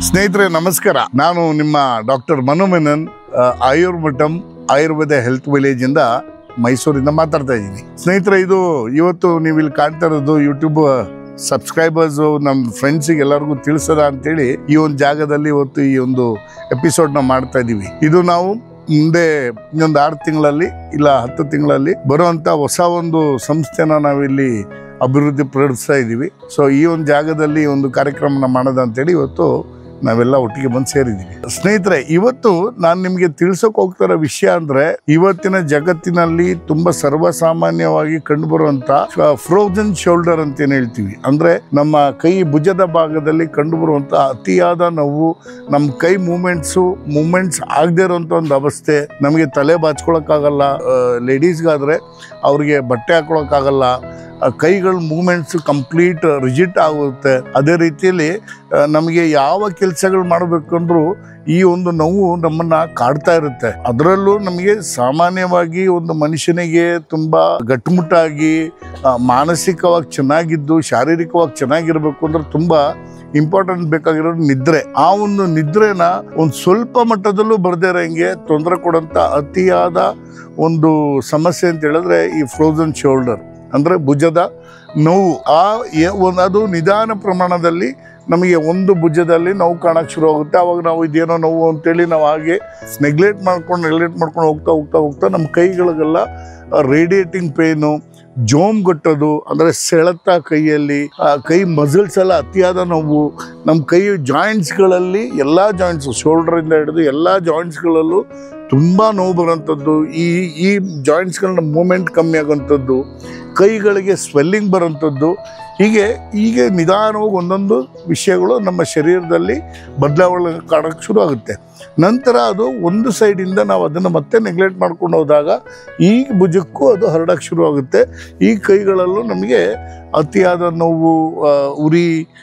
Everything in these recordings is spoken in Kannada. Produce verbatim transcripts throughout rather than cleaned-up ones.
ಸ್ನೇಹಿತರೆ ನಮಸ್ಕಾರ. ನಾನು ನಿಮ್ಮ doctor Manu Menon, Ayurmatham Ayurveda health village ಇಂದ ಮೈಸೂರಿಂದ ಮಾತಾಡ್ತಾ ಇದ್ದೀನಿ. ಸ್ನೇಹಿತರೆ, ಇದು ಇವತ್ತು ನೀವು ಇಲ್ಲಿ ಕಾಣ್ತಾ ಇರೋದು ಯೂಟ್ಯೂಬ್ ಸಬ್ಸ್ಕ್ರೈಬರ್ಸ್ ನಮ್ಮ ಫ್ರೆಂಡ್ಸಿಗೆ ಎಲ್ಲರಿಗೂ ತಿಳಿಸದ ಅಂತೇಳಿ ಈ ಒಂದು ಜಾಗದಲ್ಲಿ ಇವತ್ತು ಈ ಒಂದು ಎಪಿಸೋಡ್ ನ ಮಾಡ್ತಾ ಇದೀವಿ. ಇದು ನಾವು ಮುಂದೆ ಇನ್ನೊಂದು ಆರು ತಿಂಗಳಲ್ಲಿ ಇಲ್ಲ ಹತ್ತು ತಿಂಗಳಲ್ಲಿ ಬರುವಂತ ಹೊಸ ಒಂದು ಸಂಸ್ಥೆನ ನಾವಿಲ್ಲಿ ಅಭಿವೃದ್ಧಿ ಪಡಿಸ್ತಾ ಇದ್ದೀವಿ. ಸೊ ಈ ಒಂದು ಜಾಗದಲ್ಲಿ ಒಂದು ಕಾರ್ಯಕ್ರಮನ ಮಾಡೋದು ಅಂತೇಳಿ ಇವತ್ತು ನಾವೆಲ್ಲ ಒಟ್ಟಿಗೆ ಬಂದು ಸೇರಿದ್ದೀವಿ. ಸ್ನೇಹಿತರೆ, ಇವತ್ತು ನಾನು ನಿಮಗೆ ತಿಳಿಸೋಕೆ ಹೋಗ್ತಿರೋ ವಿಷಯ ಅಂದ್ರೆ ಇವತ್ತಿನ ಜಗತ್ತಿನಲ್ಲಿ ತುಂಬಾ ಸರ್ವಸಾಮಾನ್ಯವಾಗಿ ಕಂಡುಬರುವಂತ ಫ್ರೋಜನ್ ಶೋಲ್ಡರ್ ಅಂತ ಏನ್ ಹೇಳ್ತೀವಿ, ಅಂದ್ರೆ ನಮ್ಮ ಕೈ ಭುಜದ ಭಾಗದಲ್ಲಿ ಕಂಡುಬರುವಂತ ಅತಿಯಾದ ನೋವು, ನಮ್ಮ ಕೈ ಮೂಮೆಂಟ್ಸು ಮೂಮೆಂಟ್ಸ್ ಆಗದೆ ಇರುವಂತ ಒಂದು ಅವಸ್ಥೆ. ನಮಗೆ ತಲೆ ಬಾಚ್ಕೊಳಕ್ಕಾಗಲ್ಲ, ಲೇಡೀಸ್ಗಾದ್ರೆ ಅವ್ರಿಗೆ ಬಟ್ಟೆ ಹಾಕೊಳಕ್ಕಾಗಲ್ಲ, ಕೈಗಳ ಮೂಮೆಂಟ್ಸ್ ಕಂಪ್ಲೀಟ್ ರಿಜಿಟ್ ಆಗುತ್ತೆ. ಅದೇ ರೀತಿಯಲ್ಲಿ ನಮಗೆ ಯಾವ ಕೆಲಸಗಳು ಮಾಡಬೇಕಂದ್ರೂ ಈ ಒಂದು ನೋವು ನಮ್ಮನ್ನ ಕಾಡ್ತಾ ಇರುತ್ತೆ. ಅದರಲ್ಲೂ ನಮಗೆ ಸಾಮಾನ್ಯವಾಗಿ ಒಂದು ಮನುಷ್ಯನಿಗೆ ತುಂಬಾ ಗಟ್ಟುಮುಟ್ಟಾಗಿ ಮಾನಸಿಕವಾಗಿ ಚೆನ್ನಾಗಿದ್ದು ಶಾರೀರಿಕವಾಗಿ ಚೆನ್ನಾಗಿರ್ಬೇಕು ಅಂದ್ರೆ ತುಂಬಾ ಇಂಪಾರ್ಟೆಂಟ್ ಬೇಕಾಗಿರೋದು ನಿದ್ರೆ. ಆ ಒಂದು ನಿದ್ರೆನ ಒಂದು ಸ್ವಲ್ಪ ಮಟ್ಟದಲ್ಲೂ ಬರ್ದೇ ಇರೋಂಗೆ ತೊಂದರೆ ಕೊಡಂತ ಅತಿಯಾದ ಒಂದು ಸಮಸ್ಯೆ ಅಂತ ಹೇಳಿದ್ರೆ ಈ ಫ್ರೋಜನ್ ಶೋಲ್ಡರ್ ಅಂದ್ರೆ ಭುಜದ ನೋವು. ಆ ಒಂದು ಅದು ನಿಧಾನ ಪ್ರಮಾಣದಲ್ಲಿ ನಮಗೆ ಒಂದು ಭುಜದಲ್ಲಿ ನೋವು ಕಾಣಕ್ಕೆ ಶುರು ಆಗುತ್ತೆ. ಅವಾಗ ನಾವು ಇದೇನೋ ನೋವು ಅಂತೇಳಿ ನಾವು ಹಾಗೆ ನೆಗ್ಲೆಕ್ಟ್ ಮಾಡ್ಕೊಂಡು ನೆಗ್ಲೆಕ್ಟ್ ಮಾಡ್ಕೊಂಡು ಹೋಗ್ತಾ ಹೋಗ್ತಾ ಹೋಗ್ತಾ ನಮ್ಮ ಕೈಗಳಿಗೆಲ್ಲ ರೇಡಿಯೇಟಿಂಗ್ ಪೇನು, ಜೋಮ್ ಗಟ್ಟೋದು ಅಂದ್ರೆ ಸೆಳೆತ, ಕೈಯಲ್ಲಿ ಕೈ ಮಸಲ್ಸ್ ಎಲ್ಲ ಅತಿಯಾದ ನೋವು, ನಮ್ಮ ಕೈ ಜಾಯಿಂಟ್ಸ್ಗಳಲ್ಲಿ ಎಲ್ಲ ಜಾಯಿಂಟ್ಸು ಶೋಲ್ಡರಿಂದ ಹಿಡಿದು ಎಲ್ಲ ಜಾಯಿಂಟ್ಸ್ಗಳಲ್ಲೂ ತುಂಬ ನೋವು ಬರೋಂಥದ್ದು, ಈ ಈ ಜಾಯಿಂಟ್ಸ್ಗಳನ್ನ ಮೂಮೆಂಟ್ ಕಮ್ಮಿ ಆಗೋಂಥದ್ದು, ಕೈಗಳಿಗೆ ಸ್ವೆಲ್ಲಿಂಗ್ ಬರೋಂಥದ್ದು, ಹೀಗೆ ಹೀಗೆ ನಿಧಾನವಾಗಿ ಒಂದೊಂದು ವಿಷಯಗಳು ನಮ್ಮ ಶರೀರದಲ್ಲಿ ಬದಲಾವಣೆ ಕಾಣೋಕ್ಕೆ ಶುರು ಆಗುತ್ತೆ. ನಂತರ ಅದು ಒಂದು ಸೈಡಿಂದ ನಾವು ಅದನ್ನು ಮತ್ತೆ ನೆಗ್ಲೆಕ್ಟ್ ಮಾಡ್ಕೊಂಡು ಹೋದಾಗ ಈ ಭುಜಕ್ಕೂ ಅದು ಹರಡಕ್ಕೆ ಶುರು ಆಗುತ್ತೆ. ಈ ಕೈಗಳಲ್ಲೂ ನಮಗೆ ಅತಿಯಾದ ನೋವು, ಉರಿ,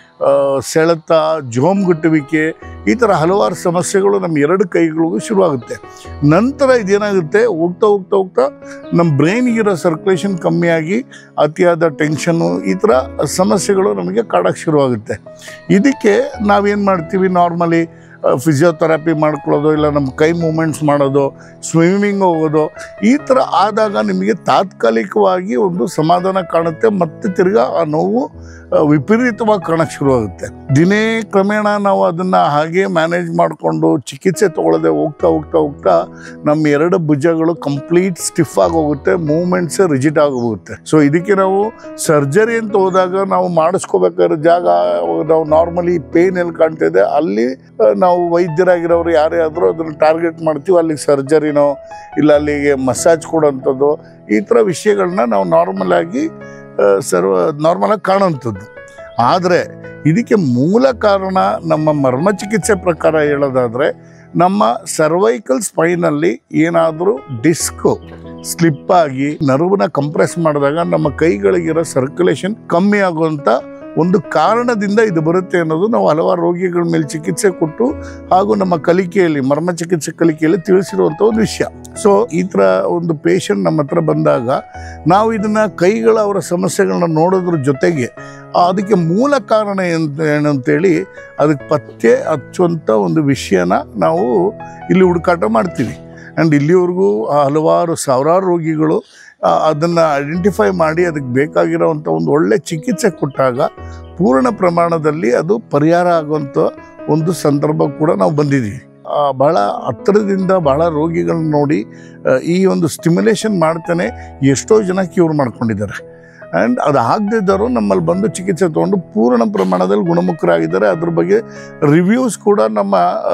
ಸೆಳೆತ, ಜೋಮ್ಗುಟ್ಟುವಿಕೆ, ಈ ಥರ ಹಲವಾರು ಸಮಸ್ಯೆಗಳು ನಮ್ಮ ಎರಡು ಕೈಗಳಿಗೂ ಶುರುವಾಗುತ್ತೆ. ನಂತರ ಇದೇನಾಗುತ್ತೆ, ಹೋಗ್ತಾ ಹೋಗ್ತಾ ಹೋಗ್ತಾ ನಮ್ಮ ಬ್ರೈನ್ಗಿರೋ ಸರ್ಕ್ಯುಲೇಷನ್ ಕಮ್ಮಿಯಾಗಿ ಅತಿಯಾದ ಟೆನ್ಷನ್ನು, ಈ ಥರ ಸಮಸ್ಯೆಗಳು ನಮಗೆ ಕಾಡಕ್ಕೆ ಶುರುವಾಗುತ್ತೆ. ಇದಕ್ಕೆ ನಾವೇನು ಮಾಡ್ತೀವಿ, ನಾರ್ಮಲಿ ಫಿಸಿಯೋಥೆರಪಿ ಮಾಡ್ಕೊಳ್ಳೋದು, ಇಲ್ಲ ನಮ್ಮ ಕೈ ಮೂಮೆಂಟ್ಸ್ ಮಾಡೋದು, ಸ್ವಿಮ್ಮಿಂಗ್ ಹೋಗೋದು, ಈ ಥರ ಆದಾಗ ನಿಮಗೆ ತಾತ್ಕಾಲಿಕವಾಗಿ ಒಂದು ಸಮಾಧಾನ ಕಾಣುತ್ತೆ. ಮತ್ತೆ ತಿರ್ಗಾ ಆ ನೋವು ವಿಪರೀತವಾಗಿ ಕಾಣಕ್ಕೆ ಶುರುವಾಗುತ್ತೆ. ದಿನೇ ಕ್ರಮೇಣ ನಾವು ಅದನ್ನು ಹಾಗೆ ಮ್ಯಾನೇಜ್ ಮಾಡಿಕೊಂಡು ಚಿಕಿತ್ಸೆ ತೊಗೊಳ್ಳದೆ ಹೋಗ್ತಾ ಹೋಗ್ತಾ ಹೋಗ್ತಾ ನಮ್ಮ ಎರಡು ಭುಜಗಳು ಕಂಪ್ಲೀಟ್ ಸ್ಟಿಫ್ ಆಗಿ ಹೋಗುತ್ತೆ, ಮೂವ್ಮೆಂಟ್ಸ್ ರಿಜಿಟ್ ಆಗಿ ಹೋಗುತ್ತೆ. ಸೊ ಇದಕ್ಕೆ ನಾವು ಸರ್ಜರಿ ಅಂತ ಹೋದಾಗ ನಾವು ಮಾಡಿಸ್ಕೋಬೇಕಾದ್ರೆ ಜಾಗ ನಾವು ನಾರ್ಮಲಿ ಪೇನ್ ಎಲ್ಲಿ ಕಾಣ್ತಿದೆ ಅಲ್ಲಿ ನಾವು ವೈದ್ಯರಾಗಿರೋರು ಯಾರೇ ಆದರೂ ಅದನ್ನು ಟಾರ್ಗೆಟ್ ಮಾಡ್ತೀವಿ, ಅಲ್ಲಿಗೆ ಸರ್ಜರಿನೋ ಇಲ್ಲ ಅಲ್ಲಿಗೆ ಮಸಾಜ್ ಕೊಡೋಂಥದ್ದು, ಈ ಥರ ವಿಷಯಗಳನ್ನ ನಾವು ನಾರ್ಮಲ್ ಆಗಿ ಸರ್ವ ನಾರ್ಮಲಾಗಿ ಕಾಣೋಂಥದ್ದು. ಆದರೆ ಇದಕ್ಕೆ ಮೂಲ ಕಾರಣ ನಮ್ಮ ಮರ್ಮ ಚಿಕಿತ್ಸೆ ಪ್ರಕಾರ ಹೇಳೋದಾದರೆ ನಮ್ಮ ಸರ್ವೈಕಲ್ ಸ್ಪೈನಲ್ಲಿ ಏನಾದರೂ ಡಿಸ್ಕ್ ಸ್ಲಿಪ್ ಆಗಿ ನರ್ವ್ನ ಕಂಪ್ರೆಸ್ ಮಾಡಿದಾಗ ನಮ್ಮ ಕೈಗಳಿಗಿರೋ ಸರ್ಕ್ಯುಲೇಷನ್ ಕಮ್ಮಿ ಆಗುವಂಥ ಒಂದು ಕಾರಣದಿಂದ ಇದು ಬರುತ್ತೆ ಅನ್ನೋದು ನಾವು ಹಲವಾರು ರೋಗಿಗಳ ಮೇಲೆ ಚಿಕಿತ್ಸೆ ಕೊಟ್ಟು ಹಾಗೂ ನಮ್ಮ ಕಲಿಕೆಯಲ್ಲಿ ಮರ್ಮ ಚಿಕಿತ್ಸೆ ಕಲಿಕೆಯಲ್ಲಿ ತಿಳಿಸಿರುವಂಥ ಒಂದು ವಿಷಯ. ಸೊ ಈ ಥರ ಒಂದು ಪೇಷಂಟ್ ನಮ್ಮ ಹತ್ರ ಬಂದಾಗ ನಾವು ಇದನ್ನು ಕೈಗಳ ಅವರ ಸಮಸ್ಯೆಗಳನ್ನ ನೋಡೋದ್ರ ಜೊತೆಗೆ ಅದಕ್ಕೆ ಮೂಲ ಕಾರಣ ಎಂತ ಏನಂತೇಳಿ ಅದಕ್ಕೆ ಪತ್ತೆ ಹಚ್ಚುವಂಥ ಒಂದು ವಿಷಯನ ನಾವು ಇಲ್ಲಿ ಹುಡುಕಾಟ ಮಾಡ್ತೀವಿ. ಆ್ಯಂಡ್ ಇಲ್ಲಿವರೆಗೂ ಹಲವಾರು ಸಾವಿರಾರು ರೋಗಿಗಳು ಅದನ್ನು ಐಡೆಂಟಿಫೈ ಮಾಡಿ ಅದಕ್ಕೆ ಬೇಕಾಗಿರೋವಂಥ ಒಂದು ಒಳ್ಳೆ ಚಿಕಿತ್ಸೆ ಕೊಟ್ಟಾಗ ಪೂರ್ಣ ಪ್ರಮಾಣದಲ್ಲಿ ಅದು ಪರಿಹಾರ ಆಗುವಂಥ ಒಂದು ಸಂದರ್ಭ ಕೂಡ ನಾವು ಬಂದಿದ್ದೀವಿ. ಬಹಳ ಹತ್ತಿರದಿಂದ ಬಹಳ ರೋಗಿಗಳನ್ನ ನೋಡಿ ಈ ಒಂದು ಸ್ಟಿಮ್ಯುಲೇಷನ್ ಮಾಡ್ತಾನೆ ಎಷ್ಟೋ ಜನ ಕ್ಯೂರ್ ಮಾಡ್ಕೊಂಡಿದ್ದಾರೆ. ಆ್ಯಂಡ್ ಅದು ಆಗದಿದ್ದರೂ ನಮ್ಮಲ್ಲಿ ಬಂದು ಚಿಕಿತ್ಸೆ ತೊಗೊಂಡು ಪೂರ್ಣ ಪ್ರಮಾಣದಲ್ಲಿ ಗುಣಮುಖರಾಗಿದ್ದಾರೆ. ಅದ್ರ ಬಗ್ಗೆ ರಿವ್ಯೂಸ್ ಕೂಡ ನಮ್ಮ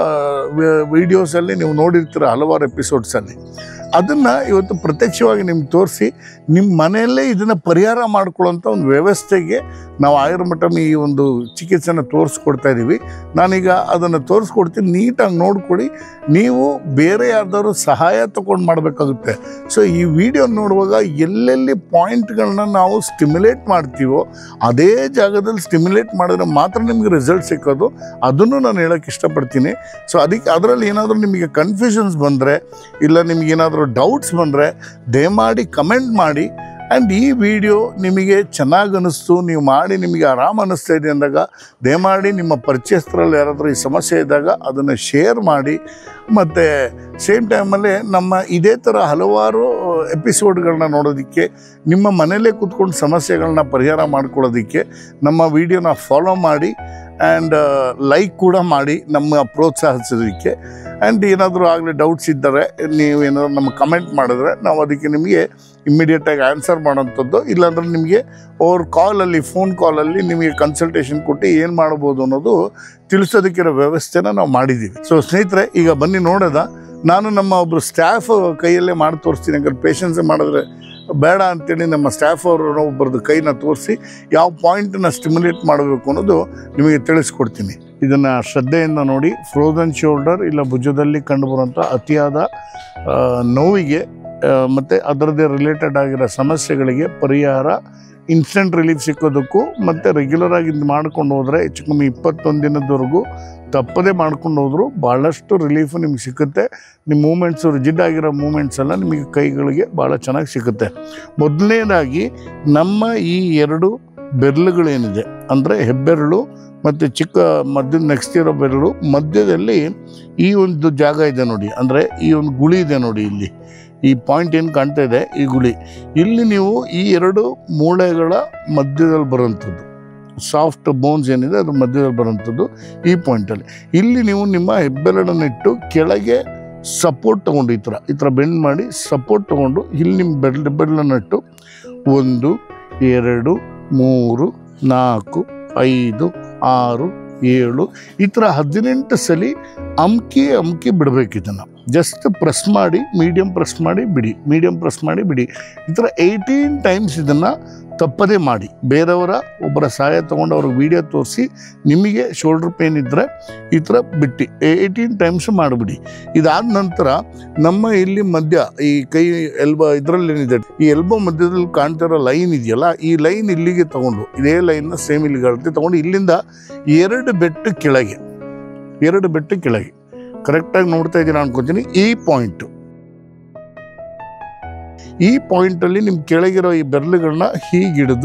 ವಿಡಿಯೋಸಲ್ಲಿ ನೀವು ನೋಡಿರ್ತೀರ ಹಲವಾರು ಎಪಿಸೋಡ್ಸಲ್ಲಿ. ಅದನ್ನು ಇವತ್ತು ಪ್ರತ್ಯಕ್ಷವಾಗಿ ನಿಮ್ಗೆ ತೋರಿಸಿ ನಿಮ್ಮ ಮನೆಯಲ್ಲೇ ಇದನ್ನು ಪರಿಹಾರ ಮಾಡ್ಕೊಳ್ಳೋಂಥ ಒಂದು ವ್ಯವಸ್ಥೆಗೆ ನಾವು ಆಯುರ್ಮಠಂ ಈ ಒಂದು ಚಿಕಿತ್ಸೆನ ತೋರಿಸ್ಕೊಡ್ತಾ ಇದ್ದೀವಿ. ನಾನೀಗ ಅದನ್ನು ತೋರಿಸ್ಕೊಡ್ತೀನಿ, ನೀಟಾಗಿ ನೋಡ್ಕೊಳ್ಳಿ. ನೀವು ಬೇರೆ ಯಾರ್ದಾದ್ರು ಸಹಾಯ ತೊಗೊಂಡು ಮಾಡಬೇಕಾಗುತ್ತೆ. ಸೊ ಈ ವಿಡಿಯೋ ನೋಡುವಾಗ ಎಲ್ಲೆಲ್ಲಿ ಪಾಯಿಂಟ್ಗಳನ್ನ ನಾವು ಸ್ಟಿಮ್ಯುಲೇಟ್ ಮಾಡ್ತೀವೋ ಅದೇ ಜಾಗದಲ್ಲಿ ಸ್ಟಿಮ್ಯುಲೇಟ್ ಮಾಡಿದ್ರೆ ಮಾತ್ರ ನಿಮಗೆ ರಿಸಲ್ಟ್ ಸಿಕ್ಕೋದು. ಅದನ್ನು ನಾನು ಹೇಳೋಕ್ಕೆ ಇಷ್ಟಪಡ್ತೀನಿ. ಸೊ ಅದಕ್ಕೆ ಅದರಲ್ಲಿ ಏನಾದರೂ ನಿಮಗೆ ಕನ್ಫ್ಯೂಷನ್ಸ್ ಬಂದರೆ ಇಲ್ಲ ನಿಮಗೇನಾದರೂ ಡೌಟ್ಸ್ ಬಂದರೆ ದಯಮಾಡಿ ಕಮೆಂಟ್ ಮಾಡಿ. ಆ್ಯಂಡ್ ಈ ವಿಡಿಯೋ ನಿಮಗೆ ಚೆನ್ನಾಗಿ ಅನ್ನಿಸ್ತು, ನೀವು ಮಾಡಿ ನಿಮಗೆ ಆರಾಮ ಅನ್ನಿಸ್ತಾ ಇದೆ ಅಂದಾಗ ದಯಮಾಡಿ ನಿಮ್ಮ ಪರಿಚಯಸ್ಥರಲ್ಲಿ ಯಾರಾದರೂ ಈ ಸಮಸ್ಯೆ ಇದ್ದಾಗ ಅದನ್ನು ಶೇರ್ ಮಾಡಿ. ಮತ್ತು ಸೇಮ್ ಟೈಮಲ್ಲಿ ನಮ್ಮ ಇದೇ ಥರ ಹಲವಾರು ಎಪಿಸೋಡ್ಗಳನ್ನ ನೋಡೋದಕ್ಕೆ, ನಿಮ್ಮ ಮನೆಯಲ್ಲೇ ಕೂತ್ಕೊಂಡು ಸಮಸ್ಯೆಗಳನ್ನ ಪರಿಹಾರ ಮಾಡ್ಕೊಳ್ಳೋದಕ್ಕೆ ನಮ್ಮ ವಿಡಿಯೋನ ಫಾಲೋ ಮಾಡಿ ಆ್ಯಂಡ್ ಲೈಕ್ ಕೂಡ ಮಾಡಿ ನಮ್ಮ ಪ್ರೋತ್ಸಾಹಿಸೋದಕ್ಕೆ. ಆ್ಯಂಡ್ ಏನಾದರೂ ಆಗಲಿ ಡೌಟ್ಸ್ ಇದ್ದರೆ ನೀವು ಏನಾದರೂ ನಮಗೆ ಕಮೆಂಟ್ ಮಾಡಿದ್ರೆ ನಾವು ಅದಕ್ಕೆ ನಿಮಗೆ ಇಮ್ಮಿಡಿಯೇಟಾಗಿ ಆನ್ಸರ್ ಮಾಡೋಂಥದ್ದು, ಇಲ್ಲಾಂದ್ರೆ ನಿಮಗೆ ಅವ್ರ ಕಾಲಲ್ಲಿ ಫೋನ್ ಕಾಲಲ್ಲಿ ನಿಮಗೆ ಕನ್ಸಲ್ಟೇಷನ್ ಕೊಟ್ಟು ಏನು ಮಾಡ್ಬೋದು ಅನ್ನೋದು ತಿಳಿಸೋದಕ್ಕಿರೋ ವ್ಯವಸ್ಥೆನ ನಾವು ಮಾಡಿದ್ದೀವಿ. ಸೊ ಸ್ನೇಹಿತರೆ, ಈಗ ಬನ್ನಿ ನೋಡೋದ. ನಾನು ನಮ್ಮ ಒಬ್ಬರು ಸ್ಟಾಫ್ ಕೈಯಲ್ಲೇ ಮಾಡಿ ತೋರಿಸ್ತೀನಿ. ಯಾಕಂದ್ರೆ ಪೇಷನ್ಸೇ ಮಾಡಿದ್ರೆ ಬೇಡ ಅಂತೇಳಿ ನಮ್ಮ ಸ್ಟಾಫ್ ಅವರು ಒಬ್ಬರದ್ದು ಕೈನ ತೋರಿಸಿ ಯಾವ ಪಾಯಿಂಟನ್ನು ಸ್ಟಿಮ್ಯುಲೇಟ್ ಮಾಡಬೇಕು ಅನ್ನೋದು ನಿಮಗೆ ತಿಳಿಸ್ಕೊಡ್ತೀನಿ. ಇದನ್ನು ಶ್ರದ್ಧೆಯಿಂದ ನೋಡಿ. ಫ್ರೋಝನ್ ಶೋಲ್ಡರ್ ಇಲ್ಲ ಭುಜದಲ್ಲಿ ಕಂಡುಬರುವಂಥ ಅತಿಯಾದ ನೋವಿಗೆ ಮತ್ತು ಅದರದ್ದೇ ರಿಲೇಟೆಡ್ ಆಗಿರೋ ಸಮಸ್ಯೆಗಳಿಗೆ ಪರಿಹಾರ, ಇನ್ಸ್ಟೆಂಟ್ ರಿಲೀಫ್ ಸಿಕ್ಕೋದಕ್ಕೂ ಮತ್ತು ರೆಗ್ಯುಲರಾಗಿ ಇದು ಮಾಡ್ಕೊಂಡು ಹೋದರೆ ಹೆಚ್ಚು ಕಮ್ಮಿ ಇಪ್ಪತ್ತೊಂದು ದಿನದವರೆಗೂ ತಪ್ಪದೇ ಮಾಡ್ಕೊಂಡು ಹೋದರೂ ಭಾಳಷ್ಟು ರಿಲೀಫು ನಿಮ್ಗೆ ಸಿಗುತ್ತೆ. ನಿಮ್ಮ ಮೂಮೆಂಟ್ಸು ರಿಜಿಡ್ ಆಗಿರೋ ಮೂಮೆಂಟ್ಸ್ ಎಲ್ಲ ನಿಮಗೆ ಕೈಗಳಿಗೆ ಭಾಳ ಚೆನ್ನಾಗಿ ಸಿಗುತ್ತೆ. ಮೊದಲನೇದಾಗಿ ನಮ್ಮ ಈ ಎರಡು ಬೆರಳುಗಳೇನಿದೆ ಅಂದರೆ ಹೆಬ್ಬೆರಳು ಮತ್ತು ಚಿಕ್ಕ ಮಧ್ಯದ ನೆಕ್ಸ್ಟ್ ಇರೋ ಬೆರಳು ಮಧ್ಯದಲ್ಲಿ ಈ ಒಂದು ಜಾಗ ಇದೆ ನೋಡಿ, ಅಂದರೆ ಈ ಒಂದು ಗುಳಿ ಇದೆ ನೋಡಿ, ಇಲ್ಲಿ ಈ ಪಾಯಿಂಟ್ ಏನು ಕಾಣ್ತಾ ಇದೆ ಈ ಗುಳಿ, ಇಲ್ಲಿ ನೀವು ಈ ಎರಡು ಮೂಳೆಗಳ ಮಧ್ಯದಲ್ಲಿ ಬರೋಂಥದ್ದು ಸಾಫ್ಟ್ ಬೋನ್ಸ್ ಏನಿದೆ ಅದ್ರ ಮಧ್ಯದಲ್ಲಿ ಬರೋಂಥದ್ದು ಈ ಪಾಯಿಂಟಲ್ಲಿ. ಇಲ್ಲಿ ನೀವು ನಿಮ್ಮ ಹೆಬ್ಬೆರಳನ್ನಿಟ್ಟು ಕೆಳಗೆ ಸಪೋರ್ಟ್ ತೊಗೊಂಡು ಈ ಥರ ಈ ಥರ ಬೆಂಡ್ ಮಾಡಿ ಸಪೋರ್ಟ್ ತೊಗೊಂಡು ಇಲ್ಲಿ ನಿಮ್ಮ ಬೆರಳು ಹೆಬ್ಬೆರಳನ್ನಿಟ್ಟು ಒಂದು ಎರಡು ಮೂರು ನಾಲ್ಕು ಐದು ಆರು ಏಳು ಈ ಥರ ಹದಿನೆಂಟು ಸಲ ಅಮ್ಕಿ ಅಮ್ಕಿ ಬಿಡಬೇಕು. ಇದನ್ನು ಜಸ್ಟ್ ಪ್ರೆಸ್ ಮಾಡಿ ಮೀಡಿಯಮ್ ಪ್ರೆಸ್ ಮಾಡಿ ಬಿಡಿ, ಮೀಡಿಯಮ್ ಪ್ರೆಸ್ ಮಾಡಿ ಬಿಡಿ. ಈ ಥರ ಏಯ್ಟೀನ್ ಟೈಮ್ಸ್ ಇದನ್ನು ತಪ್ಪದೇ ಮಾಡಿ. ಬೇರೆಯವರ ಒಬ್ಬರ ಸಹಾಯ ತೊಗೊಂಡು ಅವ್ರಿಗೆ ವೀಡಿಯೋ ತೋರಿಸಿ ನಿಮಗೆ ಶೋಲ್ಡರ್ ಪೇನ್ ಇದ್ದರೆ ಈ ಥರ ಬಿಟ್ಟು ಏಯ್ಟೀನ್ ಟೈಮ್ಸ್ ಮಾಡಿಬಿಡಿ. ಇದಾದ ನಂತರ ನಮ್ಮ ಇಲ್ಲಿ ಮಧ್ಯ ಈ ಕೈ ಎಲ್ಬೋ ಇದರಲ್ಲೇನಿದೆ ಈ ಎಲ್ಬೋ ಮಧ್ಯದಲ್ಲಿ ಕಾಣ್ತಿರೋ ಲೈನ್ ಇದೆಯಲ್ಲ, ಈ ಲೈನ್ ಇಲ್ಲಿಗೆ ತೊಗೊಂಡು ಇದೇ ಲೈನ್ನ ಸೇಮ್ ಇಲ್ಲಿಗೆ ಅಳತೆ ತೊಗೊಂಡು ಇಲ್ಲಿಂದ ಎರಡು ಬೆಟ್ಟು ಕೆಳಗೆ ಎರಡು ಬೆಟ್ಟು ಕೆಳಗೆ ಕರೆಕ್ಟಾಗಿ ನೋಡ್ತಾ ಇದ್ದೀನಿ ಅನ್ಕೋತೀನಿ. ಈ ಪಾಯಿಂಟು ಈ ಪಾಯಿಂಟಲ್ಲಿ ನಿಮ್ಮ ಕೆಳಗಿರೋ ಈ ಬೆರಳುಗಳನ್ನ ಹೀಗಿಡಿದು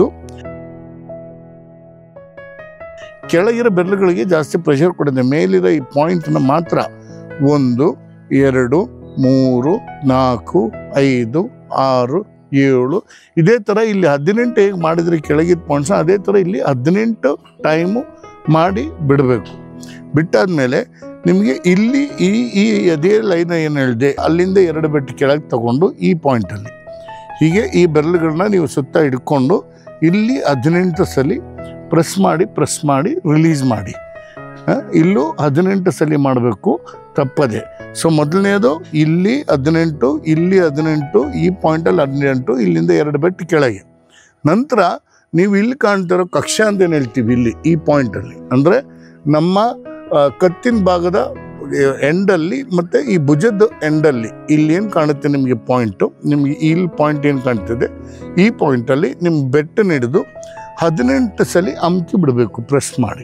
ಕೆಳಗಿರೋ ಬೆರಳುಗಳಿಗೆ ಜಾಸ್ತಿ ಪ್ರೆಷರ್ ಕೊಡಿದೆ. ಮೇಲಿರೋ ಈ ಪಾಯಿಂಟನ್ನ ಮಾತ್ರ ಒಂದು ಎರಡು ಮೂರು ನಾಲ್ಕು ಐದು ಆರು ಏಳು ಇದೇ ಥರ ಇಲ್ಲಿ ಹದಿನೆಂಟು ಹೇಗೆ ಮಾಡಿದರೆ ಕೆಳಗಿದ ಪಾಯಿಂಟ್ಸ್ನ ಅದೇ ಥರ ಇಲ್ಲಿ ಹದಿನೆಂಟು ಟೈಮು ಮಾಡಿ ಬಿಡಬೇಕು. ಬಿಟ್ಟಾದ್ಮೇಲೆ ನಿಮಗೆ ಇಲ್ಲಿ ಈ ಈ ಅದೇ ಲೈನ್ ಏನು ಹೇಳಿದೆ ಅಲ್ಲಿಂದ ಎರಡು ಬೆಟ್ಟು ಕೆಳಗೆ ತಗೊಂಡು ಈ ಪಾಯಿಂಟಲ್ಲಿ ಹೀಗೆ ಈ ಬೆರಳುಗಳನ್ನ ನೀವು ಸುತ್ತ ಹಿಡ್ಕೊಂಡು ಇಲ್ಲಿ ಹದಿನೆಂಟು ಸಲ ಪ್ರೆಸ್ ಮಾಡಿ ಪ್ರೆಸ್ ಮಾಡಿ ರಿಲೀಸ್ ಮಾಡಿ. ಇಲ್ಲೂ ಹದಿನೆಂಟು ಸಲ ಮಾಡಬೇಕು ತಪ್ಪದೆ. ಸೊ ಮೊದಲನೇದು ಇಲ್ಲಿ ಹದಿನೆಂಟು, ಇಲ್ಲಿ ಹದಿನೆಂಟು, ಈ ಪಾಯಿಂಟಲ್ಲಿ ಹದಿನೆಂಟು, ಇಲ್ಲಿಂದ ಎರಡು ಬೆಟ್ಟು ಕೆಳಗೆ. ನಂತರ ನೀವು ಇಲ್ಲಿ ಕಾಣ್ತಿರೋ ಕಕ್ಷ ಅಂತ ಏನು ಹೇಳ್ತೀವಿ ಇಲ್ಲಿ ಈ ಪಾಯಿಂಟಲ್ಲಿ, ಅಂದರೆ ನಮ್ಮ ಕತ್ತಿನ ಭಾಗದ ಎಂಡಲ್ಲಿ ಮತ್ತು ಈ ಭುಜದ ಎಂಡಲ್ಲಿ ಇಲ್ಲಿ ಏನು ಕಾಣುತ್ತೆ ನಿಮಗೆ ಪಾಯಿಂಟು, ನಿಮಗೆ ಇಲ್ಲಿ ಪಾಯಿಂಟ್ ಏನು ಕಾಣ್ತಿದೆ ಈ ಪಾಯಿಂಟಲ್ಲಿ ನಿಮ್ಮ ಬೆಟ್ಟನ್ನು ಹಿಡಿದು ಹದಿನೆಂಟು ಸಲ ಅಮ್ಕಿ ಬಿಡಬೇಕು ಪ್ರೆಸ್ ಮಾಡಿ.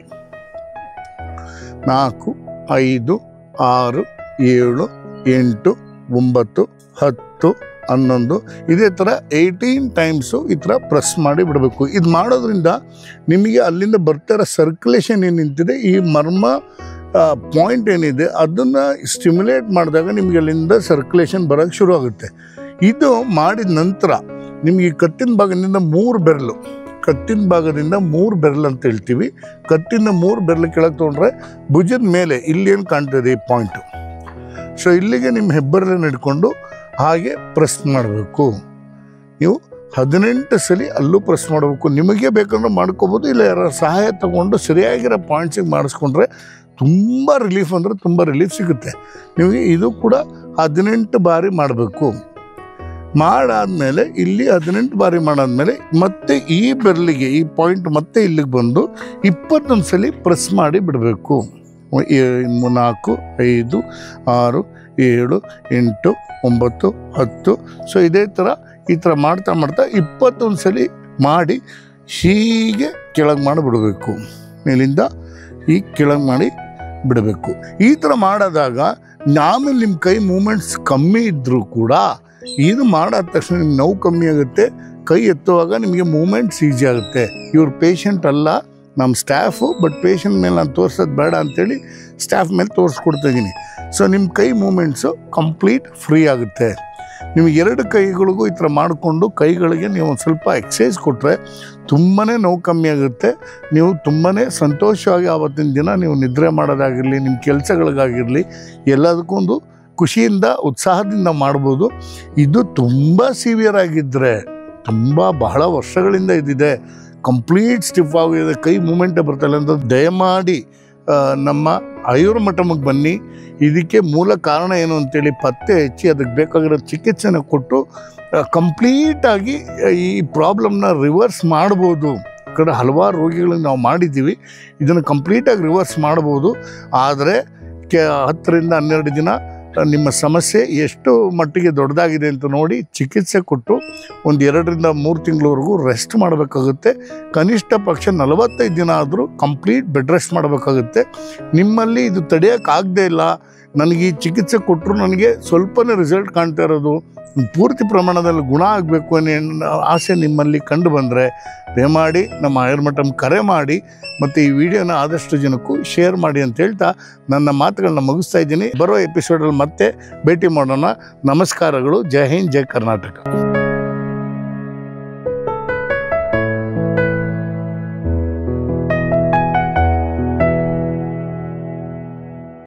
ನಾಲ್ಕು ಐದು ಆರು ಏಳು ಎಂಟು ಒಂಬತ್ತು ಹತ್ತು ಹನ್ನೊಂದು ಇದೇ ಥರ ಏಯ್ಟೀನ್ ಟೈಮ್ಸು ಈ ಥರ ಪ್ರೆಸ್ ಮಾಡಿ ಬಿಡಬೇಕು. ಇದು ಮಾಡೋದ್ರಿಂದ ನಿಮಗೆ ಅಲ್ಲಿಂದ ಬರ್ತಾಯಿರೋ ಸರ್ಕ್ಯುಲೇಷನ್ ಏನು ನಿಂತಿದೆ ಈ ಮರ್ಮ ಪಾಯಿಂಟ್ ಏನಿದೆ ಅದನ್ನು ಸ್ಟಿಮ್ಯುಲೇಟ್ ಮಾಡಿದಾಗ ನಿಮಗೆ ಅಲ್ಲಿಂದ ಸರ್ಕ್ಯುಲೇಷನ್ ಬರೋಕ್ಕೆ ಶುರು ಆಗುತ್ತೆ. ಇದು ಮಾಡಿದ ನಂತರ ನಿಮಗೆ ಕತ್ತಿನ ಭಾಗದಿಂದ ಮೂರು ಬೆರಳು ಕತ್ತಿನ ಭಾಗದಿಂದ ಮೂರು ಬೆರಳು ಅಂತ ಹೇಳ್ತೀವಿ. ಕತ್ತಿನ ಮೂರು ಬೆರಳು ಕೆಳಗೆ ತೊಗೊಂಡ್ರೆ ಭುಜದ ಮೇಲೆ ಇಲ್ಲೇನು ಕಾಣ್ತದೆ ಈ ಪಾಯಿಂಟು. ಸೊ ಇಲ್ಲಿಗೆ ನಿಮ್ಮ ಹೆಬ್ಬೆರಳನ್ನು ಹಿಡ್ಕೊಂಡು ಹಾಗೆ ಪ್ರೆಸ್ ಮಾಡಬೇಕು. ನೀವು ಹದಿನೆಂಟು ಸಲ ಅಲ್ಲೂ ಪ್ರೆಸ್ ಮಾಡಬೇಕು. ನಿಮಗೆ ಬೇಕಂದ್ರೆ ಮಾಡ್ಕೋಬೋದು, ಇಲ್ಲ ಯಾರ ಸಹಾಯ ತಗೊಂಡು ಸರಿಯಾಗಿರೋ ಪಾಯಿಂಟ್ಸಿಗೆ ಮಾಡಿಸ್ಕೊಂಡ್ರೆ ತುಂಬ ರಿಲೀಫ್ ಅಂದರೆ ತುಂಬ ರಿಲೀಫ್ ಸಿಗುತ್ತೆ ನಿಮಗೆ. ಇದು ಕೂಡ ಹದಿನೆಂಟು ಬಾರಿ ಮಾಡಬೇಕು. ಮಾಡಾದಮೇಲೆ ಇಲ್ಲಿ ಹದಿನೆಂಟು ಬಾರಿ ಮಾಡಾದ್ಮೇಲೆ ಮತ್ತೆ ಈ ಬೆರಳಿಗೆ ಈ ಪಾಯಿಂಟ್ ಮತ್ತೆ ಇಲ್ಲಿಗೆ ಬಂದು ಇಪ್ಪತ್ತೊಂದು ಸಲ ಪ್ರೆಸ್ ಮಾಡಿ ಬಿಡಬೇಕು. ನಾಲ್ಕು ಐದು ಆರು ಏಳು ಎಂಟು ಒಂಬತ್ತು ಹತ್ತು ಸೊ ಇದೇ ಥರ ಈ ಥರ ಮಾಡ್ತಾ ಮಾಡ್ತಾ ಇಪ್ಪತ್ತೊಂದು ಸಲ ಮಾಡಿ ಹೀಗೆ ಕೆಳಗೆ ಮಾಡಿಬಿಡಬೇಕು. ಮೇಲಿಂದ ಈ ಕೆಳಗೆ ಮಾಡಿ ಬಿಡಬೇಕು. ಈ ಥರ ಮಾಡಿದಾಗ ಆಮೇಲೆ ನಿಮ್ಮ ಕೈ ಮೂಮೆಂಟ್ಸ್ ಕಮ್ಮಿ ಇದ್ದರೂ ಕೂಡ ಇದು ಮಾಡಾದ ತಕ್ಷಣ ನಿಮ್ಮ ನೋವು ಕಮ್ಮಿ ಆಗುತ್ತೆ, ಕೈ ಎತ್ತುವಾಗ ನಿಮಗೆ ಮೂಮೆಂಟ್ಸ್ ಈಸಿ ಆಗುತ್ತೆ. ಇವ್ರ ಪೇಷಂಟ್ ಅಲ್ಲ, ನಮ್ಮ ಸ್ಟಾಫು, ಬಟ್ ಪೇಷಂಟ್ ಮೇಲೆ ನಾನು ತೋರಿಸೋದು ಬೇಡ ಅಂಥೇಳಿ ಸ್ಟಾಫ್ ಮೇಲೆ ತೋರಿಸ್ಕೊಡ್ತಾ ಇದ್ದೀನಿ. ಸೊ ನಿಮ್ಮ ಕೈ ಮೂಮೆಂಟ್ಸು ಕಂಪ್ಲೀಟ್ ಫ್ರೀ ಆಗುತ್ತೆ. ನಿಮಗೆ ಎರಡು ಕೈಗಳಿಗೂ ಈ ಥರ ಮಾಡಿಕೊಂಡು ಕೈಗಳಿಗೆ ನೀವು ಒಂದು ಸ್ವಲ್ಪ ಎಕ್ಸಸೈಸ್ ಕೊಟ್ಟರೆ ತುಂಬಾ ನೋವು ಕಮ್ಮಿ ಆಗುತ್ತೆ. ನೀವು ತುಂಬಾ ಸಂತೋಷವಾಗಿ ಆವತ್ತಿನ ದಿನ ನೀವು ನಿದ್ರೆ ಮಾಡೋದಾಗಿರಲಿ, ನಿಮ್ಮ ಕೆಲಸಗಳಿಗಾಗಿರಲಿ ಎಲ್ಲದಕ್ಕೂ ಒಂದು ಖುಷಿಯಿಂದ ಉತ್ಸಾಹದಿಂದ ಮಾಡ್ಬೋದು. ಇದು ತುಂಬ ಸಿವಿಯರ್ ಆಗಿದ್ದರೆ, ತುಂಬ ಬಹಳ ವರ್ಷಗಳಿಂದ ಇದಿದೆ, ಕಂಪ್ಲೀಟ್ ಸ್ಟಿಫ್ ಆಗಿದೆ, ಕೈ ಮೂಮೆಂಟೇ ಬರ್ತಾಯಿಲ್ಲ ಅಂತ ದಯಮಾಡಿ ನಮ್ಮ ಆಯುರ್ಮಠಮ್ಗೆ ಬನ್ನಿ. ಇದಕ್ಕೆ ಮೂಲ ಕಾರಣ ಏನು ಅಂತೇಳಿ ಪತ್ತೆ ಹಚ್ಚಿ ಅದಕ್ಕೆ ಬೇಕಾಗಿರೋ ಚಿಕಿತ್ಸೆನ ಕೊಟ್ಟು ಕಂಪ್ಲೀಟಾಗಿ ಈ ಪ್ರಾಬ್ಲಮ್ನ ರಿವರ್ಸ್ ಮಾಡ್ಬೋದು. ಈ ಕಡೆ ಹಲವಾರು ರೋಗಿಗಳಿಗೆ ನಾವು ಮಾಡಿದ್ದೀವಿ, ಇದನ್ನು ಕಂಪ್ಲೀಟಾಗಿ ರಿವರ್ಸ್ ಮಾಡ್ಬೋದು. ಆದರೆ ಕೆ ಹತ್ತರಿಂದ ಹನ್ನೆರಡು ದಿನ ನಿಮ್ಮ ಸಮಸ್ಯೆ ಎಷ್ಟು ಮಟ್ಟಿಗೆ ದೊಡ್ಡದಾಗಿದೆ ಅಂತ ನೋಡಿ ಚಿಕಿತ್ಸೆ ಕೊಟ್ಟು ಒಂದು ಎರಡರಿಂದ ಮೂರು ತಿಂಗಳವರೆಗೂ ರೆಸ್ಟ್ ಮಾಡಬೇಕಾಗುತ್ತೆ. ಕನಿಷ್ಠ ಪಕ್ಷ ನಲವತ್ತೈದು ದಿನ ಆದರೂ ಕಂಪ್ಲೀಟ್ ಬೆಡ್ ರೆಸ್ಟ್ ಮಾಡಬೇಕಾಗುತ್ತೆ. ನಿಮ್ಮಲ್ಲಿ ಇದು ತಡೆಯೋಕ್ಕಾಗದೇ ಇಲ್ಲ, ನನಗೆ ಈ ಚಿಕಿತ್ಸೆ ಕೊಟ್ಟರು ನನಗೆ ಸ್ವಲ್ಪನೇ ರಿಸಲ್ಟ್ ಕಾಣ್ತಾ ಇರೋದು, ಪೂರ್ತಿ ಪ್ರಮಾಣದಲ್ಲಿ ಗುಣ ಆಗಬೇಕು ಅನ್ನೋ ಆಸೆ ನಿಮ್ಮಲ್ಲಿ ಕಂಡು ಬಂದರೆ ದಯಮಾಡಿ ನಮ್ಮ ಆಯುರ್ಮಠಮ್ ಕರೆ ಮಾಡಿ ಮತ್ತು ಈ ವಿಡಿಯೋನ ಆದಷ್ಟು ಜನಕ್ಕೂ ಶೇರ್ ಮಾಡಿ ಅಂತ ಹೇಳ್ತಾ ನನ್ನ ಮಾತುಗಳನ್ನ ಮುಗಿಸ್ತಾ ಇದ್ದೀನಿ. ಬರೋ ಎಪಿಸೋಡಲ್ಲಿ ಮತ್ತೆ ಭೇಟಿ ಮಾಡೋಣ. ನಮಸ್ಕಾರಗಳು. ಜೈ ಹಿಂದ್, ಜೈ ಕರ್ನಾಟಕ.